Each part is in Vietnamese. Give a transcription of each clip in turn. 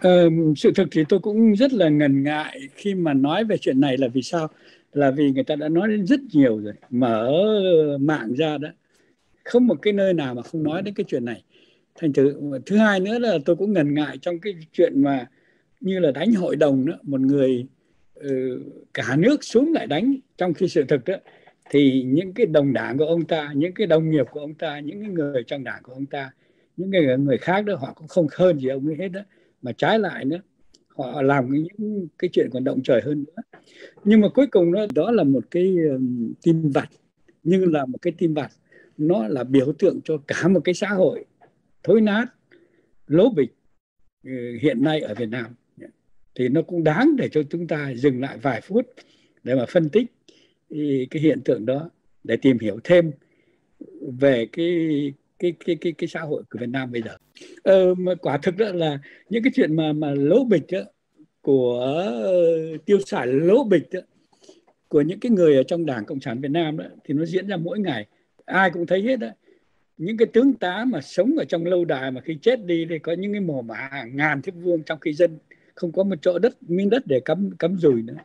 Sự thực thì tôi cũng rất là ngần ngại khi mà nói về chuyện này, là vì sao? Là vì người ta đã nói đến rất nhiều rồi, mở mạng ra đó, không một cái nơi nào mà không nói đến cái chuyện này. Thành thử thứ hai nữa là tôi cũng ngần ngại trong cái chuyện mà như là đánh hội đồng đó, một người cả nước xuống lại đánh, trong khi sự thực đó thì những cái đồng đảng của ông ta, những cái đồng nghiệp của ông ta, những cái người trong đảng của ông ta, những người khác đó, họ cũng không hơn gì ông ấy hết đó, mà trái lại nữa họ làm những cái chuyện còn động trời hơn nữa. Nhưng mà cuối cùng đó là một cái tin vặt, nhưng là một cái tin vặt, nó là biểu tượng cho cả một cái xã hội thối nát, lố bịch hiện nay ở Việt Nam. Thì nó cũng đáng để cho chúng ta dừng lại vài phút để mà phân tích cái hiện tượng đó, để tìm hiểu thêm về cái xã hội của Việt Nam bây giờ. Mà quả thực đó là những cái chuyện mà lố bịch đó, của tiêu xài lố bịch đó, của những cái người ở trong Đảng Cộng sản Việt Nam đó, thì nó diễn ra mỗi ngày, ai cũng thấy hết đó. Những cái tướng tá mà sống ở trong lâu đài mà khi chết đi thì có những cái mồ mả hàng ngàn thước vuông, trong khi dân không có một chỗ đất, miếng đất để cắm dùi nữa.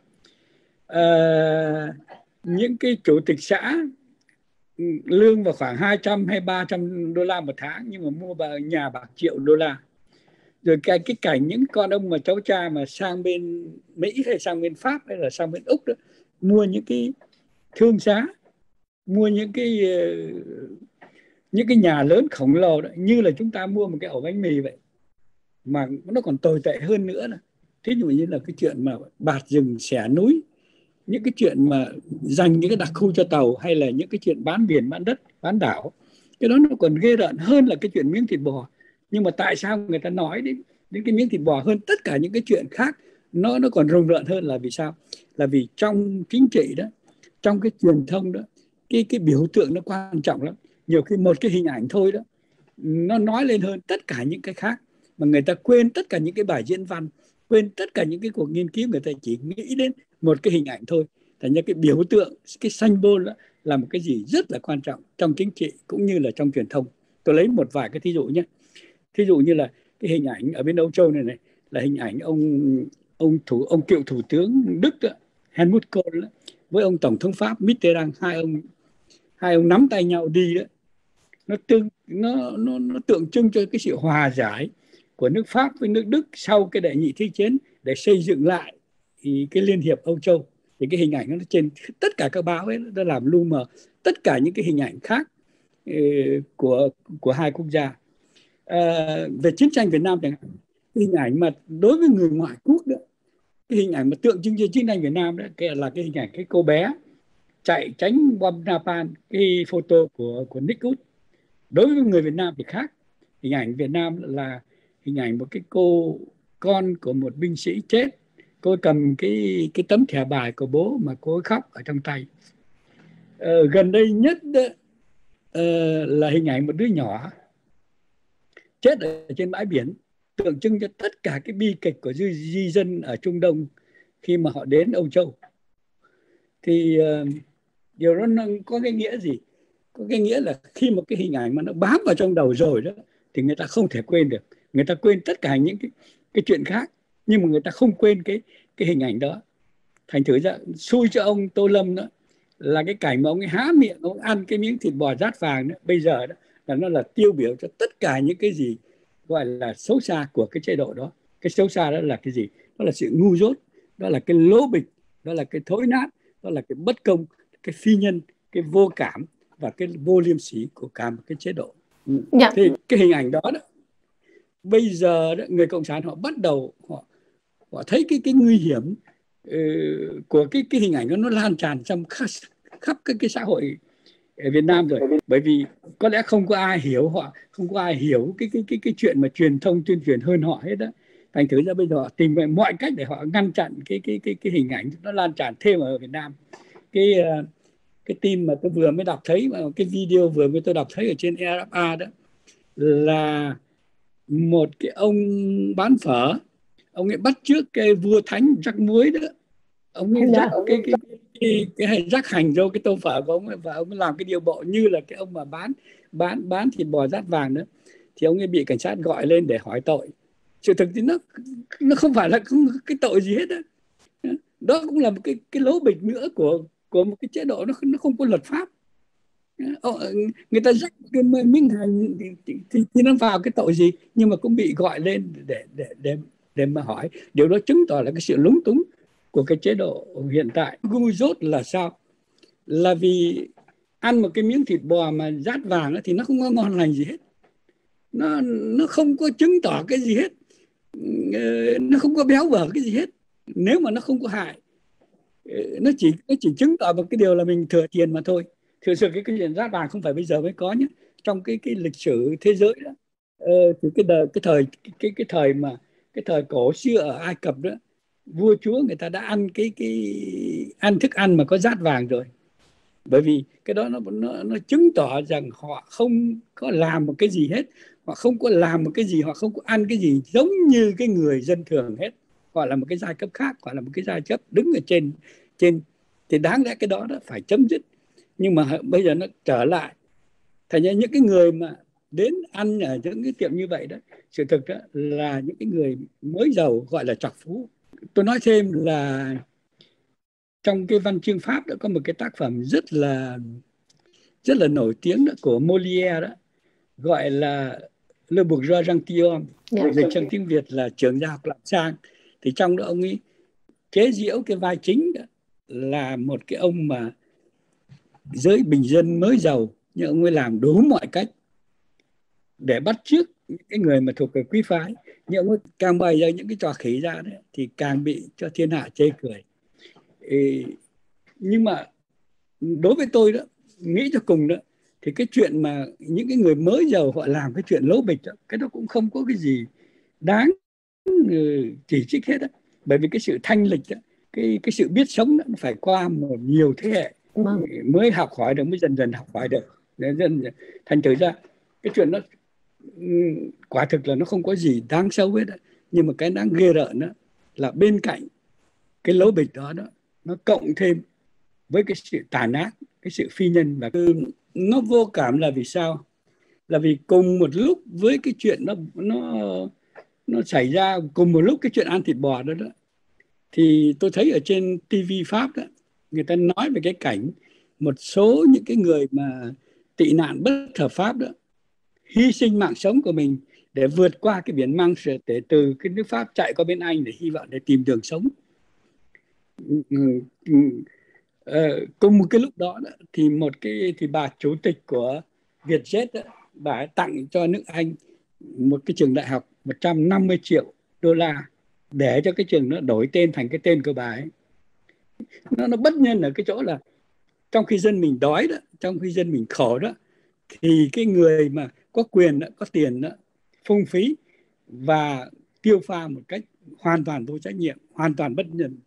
Những cái chủ tịch xã lương vào khoảng 200 hay 300 đô la một tháng, nhưng mà mua nhà bạc triệu đô la. Rồi cái cảnh những con ông mà cháu cha mà sang bên Mỹ hay sang bên Pháp hay là sang bên Úc đó, mua những cái thương xá, mua những cái nhà lớn khổng lồ đó, như là chúng ta mua một cái ổ bánh mì vậy, mà nó còn tồi tệ hơn nữa là, thí dụ như là cái chuyện mà bạt rừng xẻ núi, những cái chuyện mà dành những cái đặc khu cho tàu, hay là những cái chuyện bán biển, bán đất, bán đảo, cái đó nó còn ghê rợn hơn là cái chuyện miếng thịt bò. Nhưng mà tại sao người ta nói đến cái miếng thịt bò hơn tất cả những cái chuyện khác, nó còn rùng rợn hơn, là vì sao? Là vì trong chính trị đó, trong cái truyền thông đó, cái biểu tượng nó quan trọng lắm. Nhiều khi một cái hình ảnh thôi đó, nó nói lên hơn tất cả những cái khác, mà người ta quên tất cả những cái bài diễn văn, quên tất cả những cái cuộc nghiên cứu, người ta chỉ nghĩ đến một cái hình ảnh thôi. Thành ra cái biểu tượng, cái symbol đó là một cái gì rất là quan trọng trong chính trị cũng như là trong truyền thông. Tôi lấy một vài cái thí dụ nhé. Thí dụ như là cái hình ảnh ở bên Âu Châu này là hình ảnh ông cựu thủ tướng Đức đó, Helmut Kohl đó, với ông tổng thống Pháp Mitterrand, hai ông nắm tay nhau đi đó. Nó tượng trưng cho cái sự hòa giải của nước Pháp với nước Đức sau cái đệ nhị thế chiến, để xây dựng lại thì cái Liên hiệp Âu Châu. Thì cái hình ảnh nó trên tất cả các báo ấy, nó làm lu mờ tất cả những cái hình ảnh khác của hai quốc gia. Về chiến tranh Việt Nam chẳng hạn, cái hình ảnh mà đối với người ngoại quốc đó, cái hình ảnh mà tượng trưng cho chiến tranh Việt Nam đó là cái hình ảnh cái cô bé chạy tránh bom napalm, cái photo của Nick Wood. Đối với người Việt Nam thì khác. Hình ảnh Việt Nam là hình ảnh một cái cô con của một binh sĩ chết, cô cầm cái tấm thẻ bài của bố mà cô khóc ở trong tay. Gần đây nhất đó, là hình ảnh một đứa nhỏ chết ở trên bãi biển, tượng trưng cho tất cả cái bi kịch của di dân ở Trung Đông khi mà họ đến Âu Châu. Thì điều đó nó có cái nghĩa gì? Có cái nghĩa là khi một cái hình ảnh mà nó bám vào trong đầu rồi đó, thì người ta không thể quên được. Người ta quên tất cả những cái chuyện khác, nhưng mà người ta không quên cái hình ảnh đó. Thành thử ra xui cho ông Tô Lâm đó, là cái cảnh mà ông ấy há miệng, ông ăn cái miếng thịt bò rát vàng đó, bây giờ đó là nó là tiêu biểu cho tất cả những cái gì gọi là xấu xa của cái chế độ đó. Cái xấu xa đó là cái gì? Đó là sự ngu dốt, đó là cái lố bịch, đó là cái thối nát, đó là cái bất công, cái phi nhân, cái vô cảm và cái vô liêm sỉ của cả một cái chế độ. Dạ. Thì cái hình ảnh đó, bây giờ đó, người cộng sản họ bắt đầu họ thấy cái nguy hiểm của cái hình ảnh đó, nó lan tràn trong khắp cái xã hội ở Việt Nam rồi. Bởi vì có lẽ không có ai hiểu họ, không có ai hiểu cái chuyện mà truyền thông tuyên truyền hơn họ hết đó. Thành thử ra bây giờ họ tìm mọi cách để họ ngăn chặn cái hình ảnh nó lan tràn thêm ở Việt Nam. Cái tin mà tôi vừa mới đọc thấy, cái video vừa mới tôi đọc thấy ở trên RFA đó, là một cái ông bán phở, ông ấy bắt trước cái vua thánh rắc muối đó, ông ấy rắc cái rắc hành vô cái tô phở của ông ấy, và ông ấy làm cái điệu bộ như là cái ông mà bán thịt bò rát vàng đó. Thì ông ấy bị cảnh sát gọi lên để hỏi tội. sự thực thì nó không phải là không cái tội gì hết á. Đó cũng là một cái lố bịch nữa của một cái chế độ nó không có luật pháp. Người ta dắt cái Minh Thành thì nó vào cái tội gì, nhưng mà cũng bị gọi lên để mà hỏi. Điều đó chứng tỏ là cái sự lúng túng của cái chế độ hiện tại. Ngu dốt là sao? Là vì ăn một cái miếng thịt bò mà rát vàng thì nó không có ngon lành gì hết, nó không có chứng tỏ cái gì hết, nó không có béo bở cái gì hết. Nếu mà nó không có hại, nó chỉ chứng tỏ một cái điều là mình thừa tiền mà thôi. Thực sự cái chuyện rát vàng không phải bây giờ mới có nhé, trong cái lịch sử thế giới đó. Thì cái thời cổ xưa ở Ai Cập đó, vua chúa người ta đã ăn ăn thức ăn mà có rát vàng rồi, bởi vì cái đó nó chứng tỏ rằng họ không có làm một cái gì hết, họ không có làm một cái gì, họ không có ăn cái gì giống như cái người dân thường hết. Họ là một cái giai cấp khác, họ là một cái giai cấp đứng ở trên trên thì đáng lẽ cái đó phải chấm dứt. Nhưng mà bây giờ nó trở lại, thành ra những cái người mà đến ăn ở những cái tiệm như vậy đó, sự thực đó là những cái người mới giàu, gọi là trọc phú. Tôi nói thêm là trong cái văn chương Pháp đã có một cái tác phẩm rất là nổi tiếng đó, của Molière đó, gọi là Le Bourgeois Gentilhomme, dịch sang tiếng Việt là trưởng gia học làm sang. Thì trong đó ông ấy chế giễu cái vai chính đó là một cái ông mà giới bình dân mới giàu, nhưng ông ấy làm đủ mọi cách để bắt chước những cái người mà thuộc về quý phái. Nhưng ông ấy càng bày ra những cái trò khỉ ra đấy thì càng bị cho thiên hạ chê cười. Nhưng mà đối với tôi đó, nghĩ cho cùng đó, thì cái chuyện mà những cái người mới giàu họ làm cái chuyện lố bịch đó, cái đó cũng không có cái gì đáng chỉ trích hết đó. Bởi vì cái sự thanh lịch đó, cái sự biết sống đó, nó phải qua một nhiều thế hệ mới học hỏi được, mới dần dần học hỏi được. Thành thử ra cái chuyện đó quả thực là nó không có gì đáng xấu hết đó. Nhưng mà cái đáng ghê rợn đó là bên cạnh cái lố bịch đó nó cộng thêm với cái sự tàn ác, cái sự phi nhân, và nó vô cảm là vì sao? Là vì cùng một lúc với cái chuyện nó xảy ra cùng một lúc cái chuyện ăn thịt bò đó thì tôi thấy ở trên TV Pháp đó, người ta nói về cái cảnh một số những cái người mà tị nạn bất hợp pháp đó hy sinh mạng sống của mình để vượt qua cái biển Manche, để từ cái nước Pháp chạy qua bên Anh để hy vọng để tìm đường sống. Cùng một cái lúc đó, thì thì bà chủ tịch của Vietjet đó, bà tặng cho nước Anh một cái trường đại học 150 triệu đô la để cho cái trường nó đổi tên thành cái tên của bà ấy. Nó bất nhân ở cái chỗ là trong khi dân mình đói đó, trong khi dân mình khổ đó, thì cái người mà có quyền đó, có tiền đó, phung phí và tiêu pha một cách hoàn toàn vô trách nhiệm, hoàn toàn bất nhân.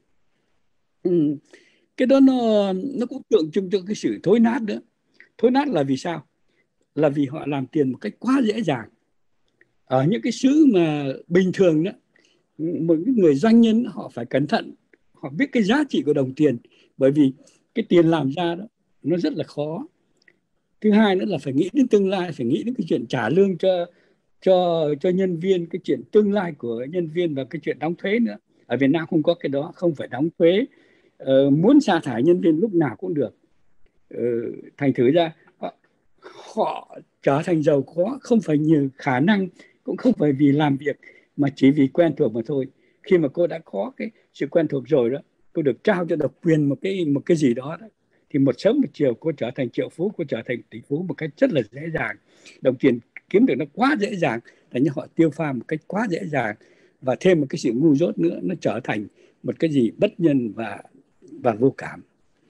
Cái đó nó cũng tượng trưng cho cái sự thối nát nữa. Thối nát là vì sao? Là vì họ làm tiền một cách quá dễ dàng. Ở những cái xứ mà bình thường đó, một người doanh nhân họ phải cẩn thận, họ biết cái giá trị của đồng tiền, bởi vì cái tiền làm ra đó nó rất là khó. Thứ hai nữa là phải nghĩ đến tương lai, phải nghĩ đến cái chuyện trả lương cho nhân viên, cái chuyện tương lai của nhân viên và cái chuyện đóng thuế nữa. Ở Việt Nam không có cái đó, không phải đóng thuế, muốn sa thải nhân viên lúc nào cũng được. Thành thử ra họ trở thành giàu có không phải nhờ khả năng, cũng không phải vì làm việc, mà chỉ vì quen thuộc mà thôi. Khi mà cô đã có cái sự quen thuộc rồi đó, cô được trao cho độc quyền một cái gì đó, thì một sớm một chiều cô trở thành triệu phú, cô trở thành tỷ phú một cách rất là dễ dàng. Đồng tiền kiếm được nó quá dễ dàng, thành như họ tiêu pha một cách quá dễ dàng, và thêm một cái sự ngu dốt nữa, nó trở thành một cái gì bất nhân và vô cảm.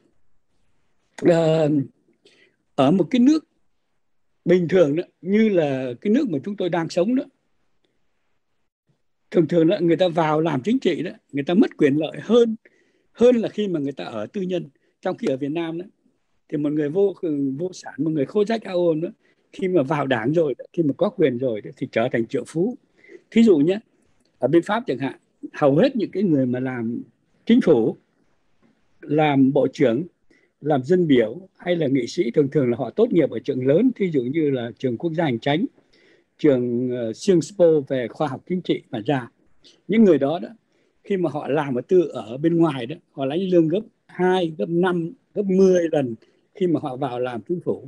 Ở một cái nước bình thường đó, như là cái nước mà chúng tôi đang sống đó, thường thường là người ta vào làm chính trị đó, người ta mất quyền lợi hơn là khi mà người ta ở tư nhân. Trong khi ở Việt Nam đó, thì một người vô sản, một người khô rách ao ôn đó, khi mà vào đảng rồi, khi mà có quyền rồi thì trở thành triệu phú. Thí dụ nhé, ở bên Pháp chẳng hạn, hầu hết những cái người mà làm chính phủ, làm bộ trưởng, làm dân biểu hay là nghị sĩ, thường thường là họ tốt nghiệp ở trường lớn, thí dụ như là trường quốc gia hành chánh, trường Singapore về khoa học chính trị mà ra. Những người đó khi mà họ làm ở bên ngoài đó, họ lãnh lương gấp 2, gấp 5, gấp 10 lần khi mà họ vào làm chính phủ.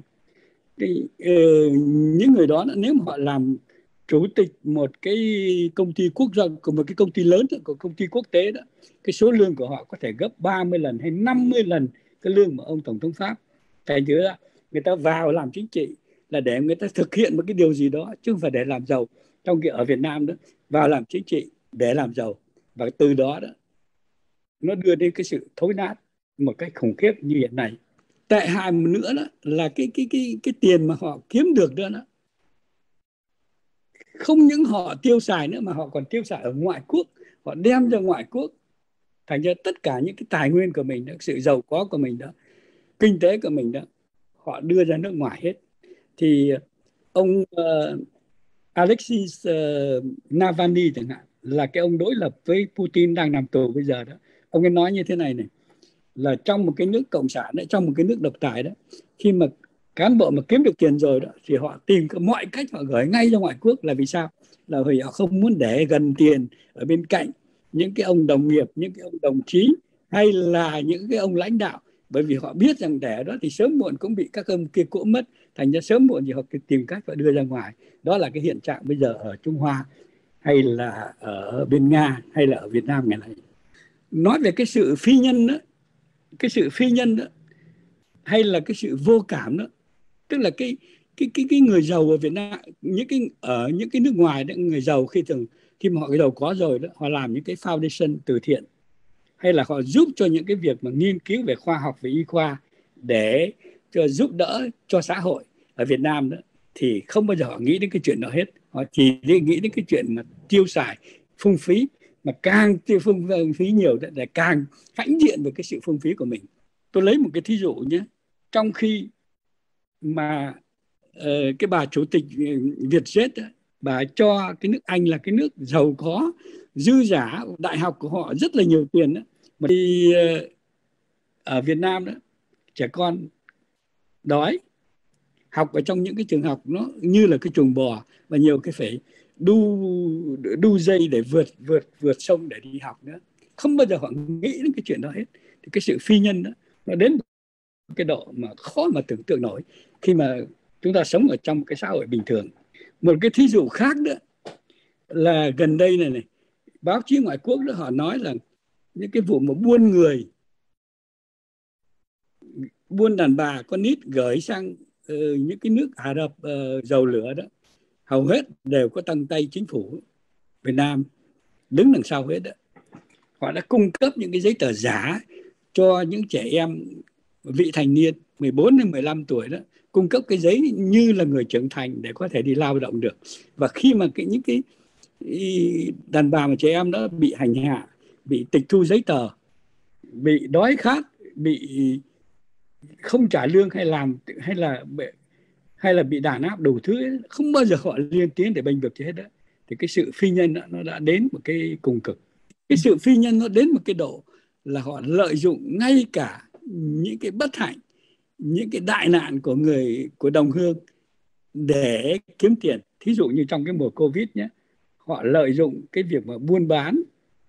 Những người đó nếu mà họ làm chủ tịch một cái công ty quốc doanh, của một cái công ty lớn, của công ty quốc tế đó, cái số lương của họ có thể gấp 30 lần hay 50 lần cái lương mà ông tổng thống Pháp. Thành thử ra người ta vào làm chính trị là để người ta thực hiện một cái điều gì đó, chứ không phải để làm giàu. Trong khi ở Việt Nam đó, vào làm chính trị để làm giàu, và từ đó nó đưa đến cái sự thối nát một cách khủng khiếp như hiện nay. Tệ hại nữa đó là cái tiền mà họ kiếm được đó, không những họ tiêu xài nữa mà họ còn tiêu xài ở ngoại quốc, họ đem ra ngoại quốc. Thành ra tất cả những cái tài nguyên của mình đó, sự giàu có của mình đó, kinh tế của mình đó, họ đưa ra nước ngoài hết. Thì ông Alexei Navalny chẳng hạn, là cái ông đối lập với Putin đang nằm tù bây giờ đó. Ông ấy nói như thế này này, là trong một cái nước cộng sản đấy, trong một cái nước độc tài đó, khi mà cán bộ mà kiếm được tiền rồi đó thì họ tìm mọi cách họ gửi ngay ra ngoại quốc. Là vì sao? Là vì họ không muốn để gần tiền ở bên cạnh những cái ông đồng nghiệp, những cái ông đồng chí, hay là những cái ông lãnh đạo. Bởi vì họ biết rằng để đó thì sớm muộn cũng bị các ông kia cỗ mất. Thành ra sớm muộn thì họ tìm cách và đưa ra ngoài. Đó là cái hiện trạng bây giờ ở Trung Hoa, hay là ở bên Nga, hay là ở Việt Nam ngày nay. Nói về cái sự phi nhân đó, hay là cái sự vô cảm đó, tức là cái người giàu ở Việt Nam, ở những cái nước ngoài đó, người giàu khi mà họ giàu có rồi đó, họ làm những cái foundation từ thiện, hay là họ giúp cho những cái việc mà nghiên cứu về khoa học, về y khoa, để giúp đỡ cho xã hội. Ở Việt Nam đó thì không bao giờ họ nghĩ đến cái chuyện đó hết. Họ chỉ nghĩ đến cái chuyện mà tiêu xài phung phí, mà càng tiêu phung phí nhiều để càng hãnh diện về cái sự phung phí của mình. Tôi lấy một cái thí dụ nhé. Trong khi mà cái bà chủ tịch Vietjet, bà cho cái nước Anh là cái nước giàu có, dư giả, đại học của họ rất là nhiều tiền đó. Mà đi ở Việt Nam đó, trẻ con đói, học ở trong những cái trường học nó như là cái chuồng bò, và nhiều cái phải đu dây để vượt sông để đi học nữa. Không bao giờ họ nghĩ đến cái chuyện đó hết. Thì cái sự phi nhân đó nó đến cái độ mà khó mà tưởng tượng nổi khi mà chúng ta sống ở trong một cái xã hội bình thường. Một cái thí dụ khác nữa là gần đây này, báo chí ngoại quốc đó họ nói là những cái vụ mà buôn đàn bà con nít gửi sang những cái nước Ả Rập dầu lửa đó, hầu hết đều có tăng tay chính phủ Việt Nam đứng đằng sau hết đó. Họ đã cung cấp những cái giấy tờ giả cho những trẻ em vị thành niên 14 đến 15 tuổi đó, cung cấp cái giấy như là người trưởng thành để có thể đi lao động được. Và khi mà những cái đàn bà và trẻ em đó bị hành hạ, bị tịch thu giấy tờ, bị đói khát, bị không trả lương, hay là bị đàn áp đủ thứ ấy, không bao giờ họ lên tiếng để bênh vực hết đó. Thì cái sự phi nhân đó, nó đã đến một cái cùng cực. Cái sự phi nhân nó đến một cái độ là họ lợi dụng ngay cả những cái bất hạnh, những cái đại nạn của đồng hương để kiếm tiền. Thí dụ như trong cái mùa Covid nhé, họ lợi dụng cái việc mà buôn bán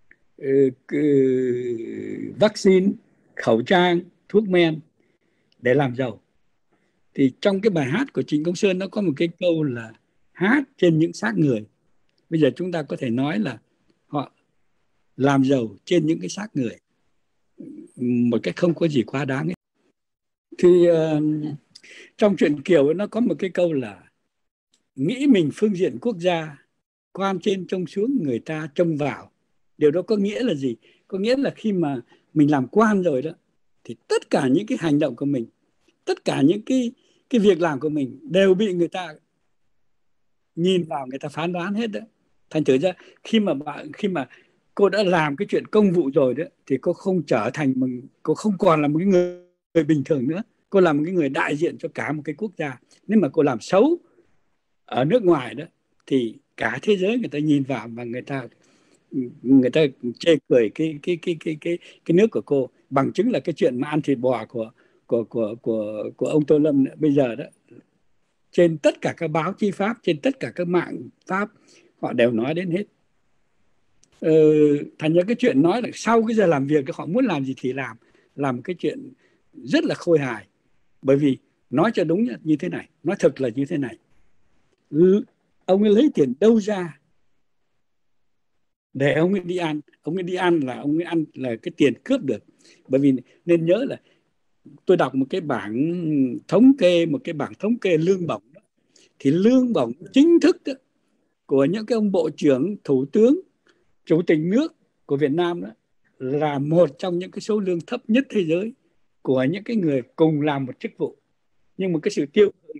vaccine, khẩu trang, thuốc men để làm giàu. Thì trong cái bài hát của Trịnh Công Sơn nó có một cái câu là hát trên những xác người. Bây giờ chúng ta có thể nói là họ làm giàu trên những cái xác người một cách không có gì quá đáng ấy. Thì trong truyện Kiều nó có một cái câu là nghĩ mình phương diện quốc gia, quan trên trông xuống người ta trông vào. Điều đó có nghĩa là gì? Có nghĩa là khi mà mình làm quan rồi đó, thì tất cả những cái hành động của mình, tất cả những cái việc làm của mình đều bị người ta nhìn vào, người ta phán đoán hết đó. Thành thử ra khi mà cô đã làm cái chuyện công vụ rồi đó, thì cô không trở thành cô không còn là một cái người bình thường nữa. Cô là một cái người đại diện cho cả một cái quốc gia. Nếu mà cô làm xấu ở nước ngoài đó thì cả thế giới người ta nhìn vào và người ta chê cười cái nước của cô. Bằng chứng là cái chuyện mà ăn thịt bò của ông Tô Lâm bây giờ đó trên tất cả các báo chí Pháp, trên tất cả các mạng Pháp, họ đều nói đến hết. Thành ra cái chuyện nói là sau cái giờ làm việc họ muốn làm gì thì làm cái chuyện rất là khôi hài. Bởi vì nói cho đúng như thế này, nói thật là như thế này, ông ấy lấy tiền đâu ra để ông ấy đi ăn? Ông ấy đi ăn là ông ấy ăn là cái tiền cướp được. Bởi vì nên nhớ là tôi đọc một cái bảng thống kê lương bổng đó, thì lương bổng chính thức đó, của những cái ông bộ trưởng, thủ tướng, chủ tịch nước của Việt Nam đó, là một trong những cái số lương thấp nhất thế giới của những cái người cùng làm một chức vụ. Nhưng mà cái sự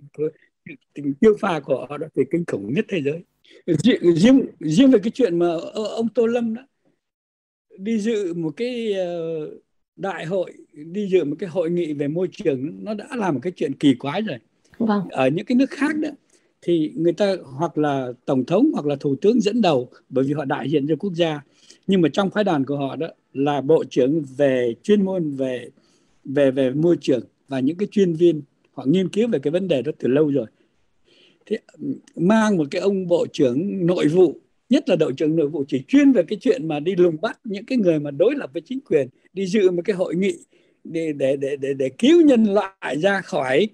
tiêu pha của họ đó thì kinh khủng nhất thế giới. Riêng về cái chuyện mà ông Tô Lâm đó đi dự một cái đại hội, đi dự một cái hội nghị về môi trường, nó đã là một cái chuyện kỳ quái rồi. Vâng. Ở những cái nước khác đó thì người ta hoặc là tổng thống hoặc là thủ tướng dẫn đầu, bởi vì họ đại diện cho quốc gia. Nhưng mà trong phái đoàn của họ đó là bộ trưởng về chuyên môn về môi trường và những cái chuyên viên, họ nghiên cứu về cái vấn đề đó từ lâu rồi. Thế mang một cái ông bộ trưởng nội vụ, nhất là bộ trưởng nội vụ chỉ chuyên về cái chuyện mà đi lùng bắt những cái người mà đối lập với chính quyền, đi dự một cái hội nghị để cứu nhân loại ra khỏi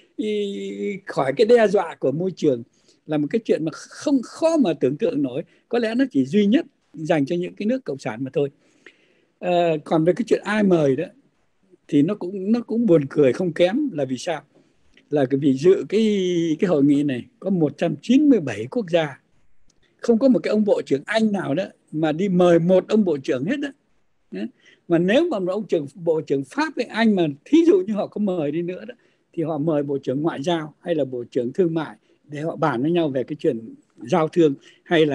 cái đe dọa của môi trường, là một cái chuyện mà không khó mà tưởng tượng nổi. Có lẽ nó chỉ duy nhất dành cho những cái nước cộng sản mà thôi. Còn về cái chuyện ai mời đó thì nó cũng buồn cười không kém. Là vì sao? Là vì dự cái hội nghị này có 197 quốc gia, không có một cái ông bộ trưởng Anh nào đó mà đi mời một ông bộ trưởng hết đó. Mà nếu mà một bộ trưởng Pháp hay Anh mà thí dụ như họ có mời đi nữa đó, thì họ mời bộ trưởng ngoại giao hay là bộ trưởng thương mại để họ bàn với nhau về cái chuyện giao thương hay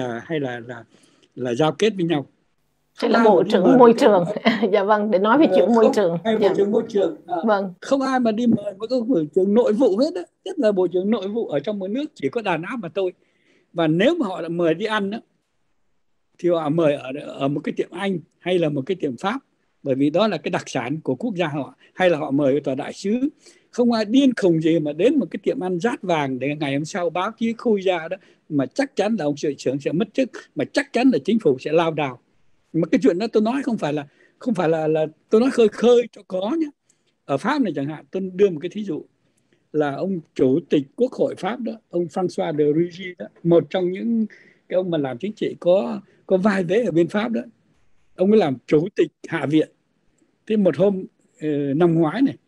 là giao kết với nhau. Hay là bộ trưởng môi trường. Dạ vâng, để nói về chuyện môi trường. Hay bộ trưởng môi trường. Vâng. Không ai mà đi mời một cái bộ trưởng nội vụ hết đó. Nhất là bộ trưởng nội vụ ở trong một nước chỉ có đàn áp mà thôi. Và nếu mà họ mời đi ăn đó, thì họ mời ở một cái tiệm Anh hay là một cái tiệm Pháp, bởi vì đó là cái đặc sản của quốc gia họ, hay là họ mời cái tòa đại sứ. Không ai điên khùng gì mà đến một cái tiệm ăn rát vàng để ngày hôm sau báo chí khui ra đó, mà chắc chắn là ông hiệu trưởng sẽ mất chức, mà chắc chắn là chính phủ sẽ lao đao. Mà cái chuyện đó tôi nói không phải là tôi nói khơi khơi cho có nhé. Ở Pháp này chẳng hạn, tôi đưa một cái thí dụ là ông chủ tịch Quốc hội Pháp đó, ông François de Rugy đó, một trong những cái ông mà làm chính trị có vai vế ở bên Pháp đó. Ông ấy làm chủ tịch Hạ viện. Thế một hôm năm ngoái này,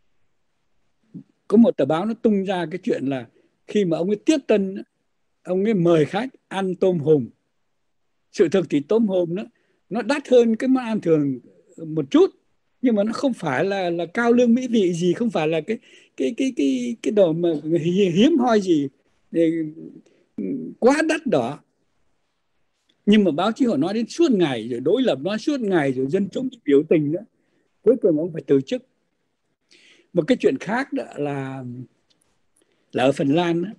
có một tờ báo nó tung ra cái chuyện là khi mà ông ấy tiếp tân, ông ấy mời khách ăn tôm hùm. Sự thực thì tôm hùm nó đắt hơn cái món ăn thường một chút, nhưng mà nó không phải là cao lương mỹ vị gì, không phải là cái đồ mà hiếm hoi gì quá đắt đỏ. Nhưng mà báo chí họ nói đến suốt ngày, rồi đối lập nói suốt ngày, rồi dân chúng biểu tình nữa. Cuối cùng ông phải từ chức. Một cái chuyện khác đó là ở Phần Lan đó,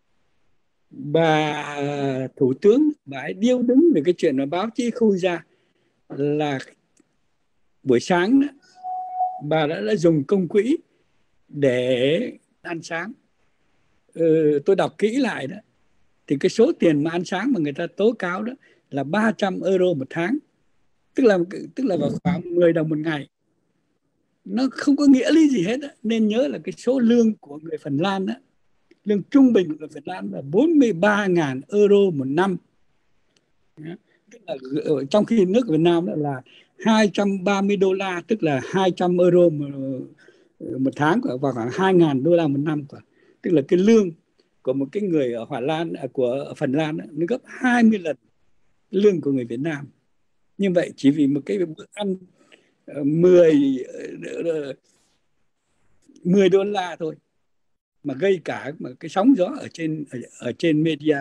bà thủ tướng bà ấy điêu đứng về cái chuyện mà báo chí khui ra là buổi sáng đó, bà đã dùng công quỹ để ăn sáng. Tôi đọc kỹ lại đó, thì cái số tiền mà ăn sáng mà người ta tố cáo đó là 300 euro một tháng, tức là vào khoảng 10 đồng một ngày. Nó không có nghĩa lý gì hết đó. Nên nhớ là cái số lương của người Phần Lan đó, lương trung bình của người Phần Lan là 43.000 euro một năm. Trong khi nước Việt Nam đó là 230 đô la, tức là 200 euro một tháng, và khoảng 2.000 đô la một năm. Tức là cái lương của một cái người ở của Phần Lan đó, nó gấp 20 lần lương của người Việt Nam. Như vậy chỉ vì một cái bữa ăn 10 đô la thôi mà gây cả một cái sóng gió ở trên media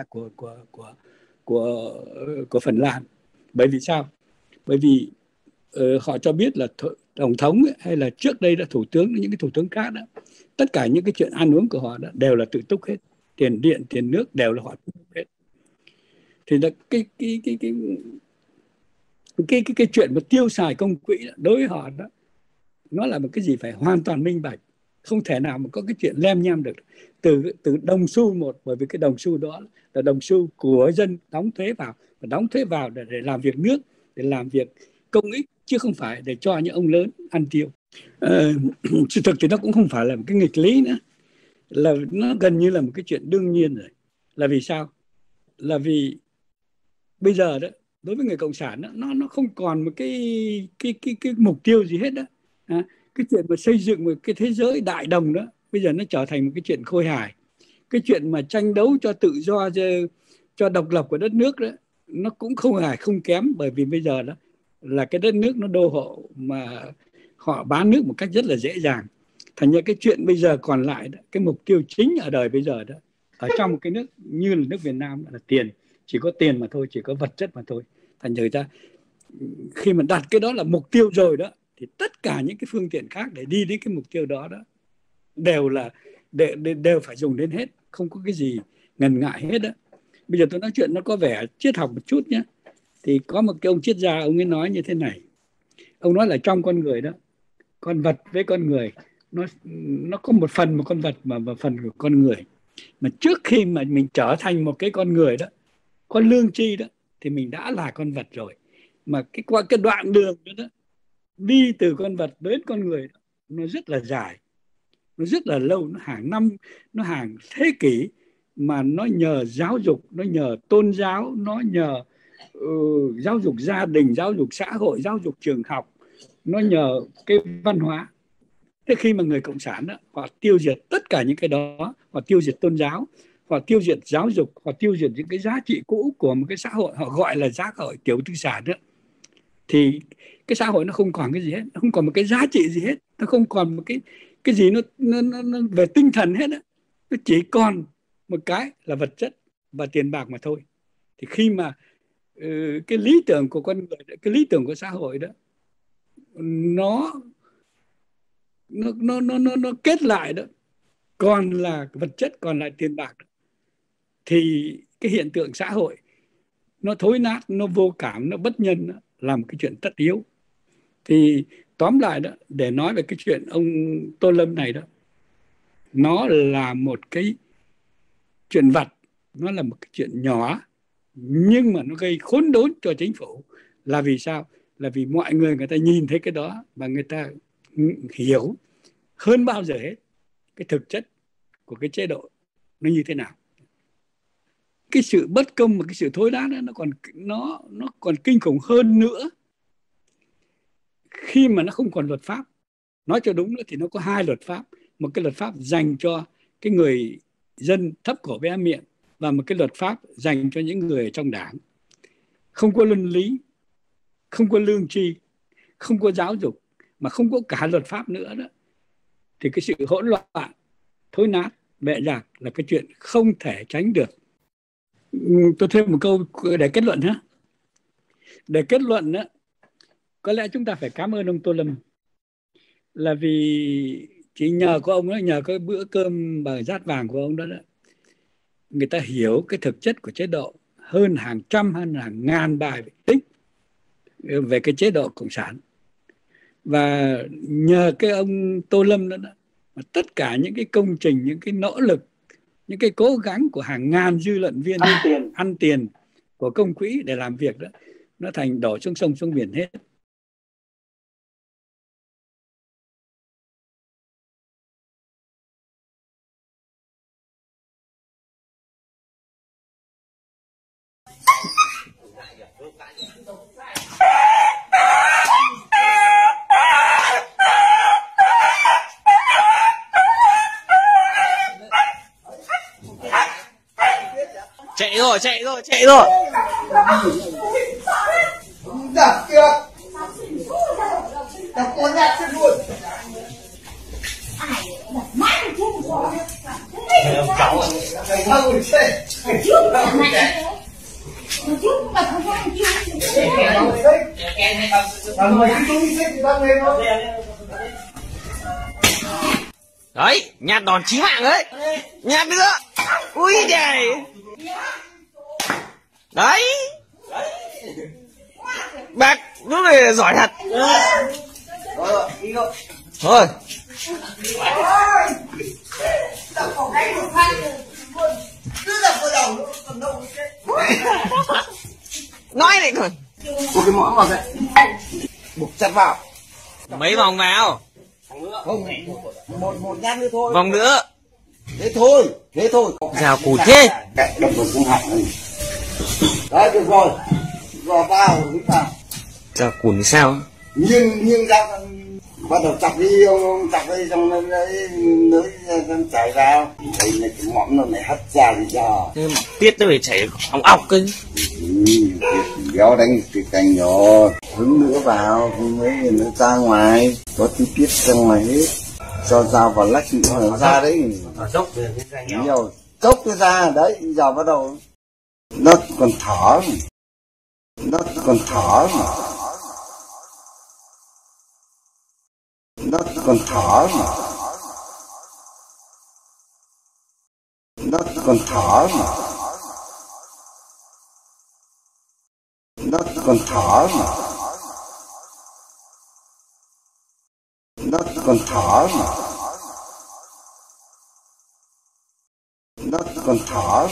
của Phần Lan. Bởi vì sao? Bởi vì họ cho biết là tổng thống ấy, hay là trước đây là thủ tướng, những cái thủ tướng khác đó, tất cả những cái chuyện ăn uống của họ đó đều là tự túc hết, tiền điện tiền nước đều là họ tự túc hết. Thì là cái chuyện mà tiêu xài công quỹ đó, đối với họ đó, nó là một cái gì phải hoàn toàn minh bạch. không thể nào mà có cái chuyện lem nhem được. Từ đồng xu một, bởi vì cái đồng xu đó là đồng xu của dân đóng thuế vào, và đóng thuế vào để làm việc nước, để làm việc công ích, chứ không phải để cho những ông lớn ăn tiêu. Sự thực thì nó cũng không phải là một cái nghịch lý nữa, là nó gần như là một cái chuyện đương nhiên rồi. Là vì sao? Là vì bây giờ đó, đối với người cộng sản đó, nó không còn một cái mục tiêu gì hết đó. Cái chuyện mà xây dựng một cái thế giới đại đồng đó bây giờ nó trở thành một cái chuyện khôi hài. Cái chuyện mà tranh đấu cho tự do, cho độc lập của đất nước đó, nó cũng không hài không kém, bởi vì bây giờ đó là cái đất nước nó đô hộ mà họ bán nước một cách rất là dễ dàng. Thành ra cái chuyện bây giờ còn lại đó, cái mục tiêu chính ở đời bây giờ đó, ở trong một cái nước như là nước Việt Nam là tiền, chỉ có tiền mà thôi, chỉ có vật chất mà thôi. Thành ra khi mà đặt cái đó là mục tiêu rồi đó, thì tất cả những cái phương tiện khác để đi đến cái mục tiêu đó đó đều phải dùng đến hết, không có cái gì ngần ngại hết đó. Bây giờ tôi nói chuyện nó có vẻ triết học một chút nhé. Thì có một cái ông triết gia, ông ấy nói như thế này. Ông nói là trong con người đó, con vật với con người nó có một phần một con vật mà phần của con người. Mà trước khi mà mình trở thành một cái con người đó, con lương tri đó, thì mình đã là con vật rồi. Mà qua cái đoạn đường đó, đi từ con vật đến con người đó, nó rất là dài, nó rất là lâu, nó hàng năm, nó hàng thế kỷ, mà nó nhờ giáo dục, nó nhờ tôn giáo, nó nhờ giáo dục gia đình, giáo dục xã hội, giáo dục trường học, nó nhờ cái văn hóa. Thế khi mà người cộng sản đó, họ tiêu diệt tất cả những cái đó, họ tiêu diệt tôn giáo, họ tiêu diệt giáo dục, họ tiêu diệt những cái giá trị cũ của một cái xã hội, họ gọi là xã hội tiểu tư sản đó, thì cái xã hội nó không còn cái gì hết, nó không còn một cái giá trị gì hết, nó không còn một cái gì nó về tinh thần hết đó. Nó chỉ còn một cái là vật chất và tiền bạc mà thôi. Thì khi mà cái lý tưởng của con người, cái lý tưởng của xã hội đó, nó kết lại đó, còn là vật chất, còn lại tiền bạc đó, thì cái hiện tượng xã hội nó thối nát, nó vô cảm, nó bất nhân đó, là một cái chuyện tất yếu. Thì tóm lại đó, để nói về cái chuyện ông Tô Lâm này đó, nó là một cái chuyện vặt, nó là một cái chuyện nhỏ, nhưng mà nó gây khốn đốn cho chính phủ. Là vì sao? Là vì mọi người ta nhìn thấy cái đó và người ta hiểu hơn bao giờ hết cái thực chất của cái chế độ nó như thế nào. Cái sự bất công và cái sự thối nát đó, nó còn kinh khủng hơn nữa khi mà nó không còn luật pháp. Nói cho đúng nữa thì nó có hai luật pháp. Một cái luật pháp dành cho cái người dân thấp cổ bé miệng, và một cái luật pháp dành cho những người ở trong đảng. Không có luân lý, không có lương tri, không có giáo dục, mà không có cả luật pháp nữa đó, thì cái sự hỗn loạn, thối nát, bệ rạc là cái chuyện không thể tránh được. Tôi thêm một câu để kết luận ha. Để kết luận đó, có lẽ chúng ta phải cảm ơn ông Tô Lâm, là vì chỉ nhờ có ông đó, nhờ cái bữa cơm bằng rát vàng của ông đó, người ta hiểu cái thực chất của chế độ hơn hàng trăm, hơn hàng ngàn bài tích về cái chế độ cộng sản. Và nhờ cái ông Tô Lâm đó, mà tất cả những cái công trình, những cái nỗ lực, những cái cố gắng của hàng ngàn dư luận viên ăn tiền của công quỹ để làm việc đó, nó thành đổ xuống sông xuống biển hết. Chạy rồi. Giặc kia. Đập con nhát chết luôn. Cháu Thầy thâu thì xe. Trước là này. Trước mà không có trước. Thằng mày cứ đi xích thì tao lên thôi. đấy, nhát đòn chí mạng đấy, nhát nữa. Ui trời, đấy bác lúc này giỏi thật. Thôi Đập vào cái một phát luôn. Cứ đập vào đầu nó còn đâu nó chết. Nói này còn. Một cái mõm vào đây. Buộc chặt vào. Mấy vòng vào. Không, một nhát nữa thôi. Vòng nữa. Thế thôi. Rào củ thế. Đập vào xuống hạng này. Đấy, được rồi. Rồi vào, đứng vào. Rào củ thì sao? Nhưng ra bắt đầu chặt đi, ông chặt đi xong nó chảy ra. Đây là cái mõm nó này hất ra thì giờ. Thế mà tiết nó phải chảy ong ọc cơ. Béo đánh cái cành nhỏ, hứng nữa vào, hứng ấy nó ra ngoài, có tí tiết ra ngoài hết. Cho dao vào lách nữa nó ra đấy. Dốc về cái cành nhỏ. Nhiều, chốc cái ra, đấy, giờ bắt đầu. Nó còn thở. Nó còn thở. Nó còn thở. Nó còn thở. Nó còn thở. Nó còn thở. Nó còn thở.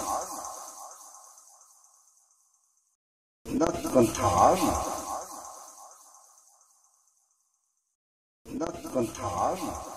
Nó còn thở. Nó còn thở.